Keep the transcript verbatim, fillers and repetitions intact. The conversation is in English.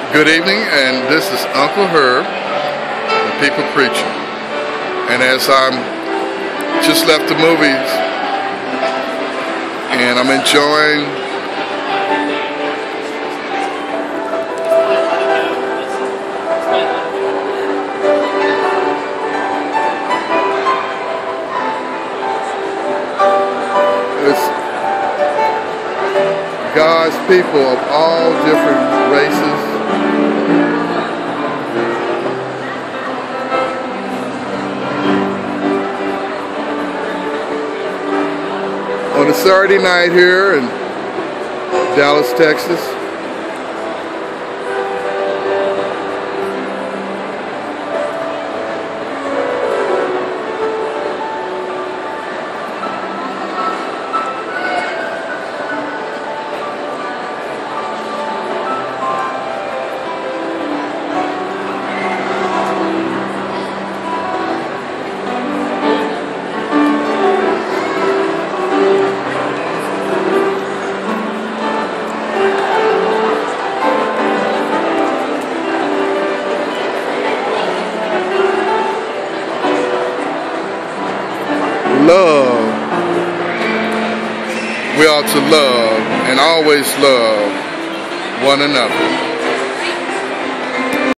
Good evening, and this is Uncle Herb, the People Preacher. And as I'm just left the movies, and I'm enjoying it's God's people of all different races. On a Saturday night here in Dallas, Texas. Love. We ought to love and always love one another.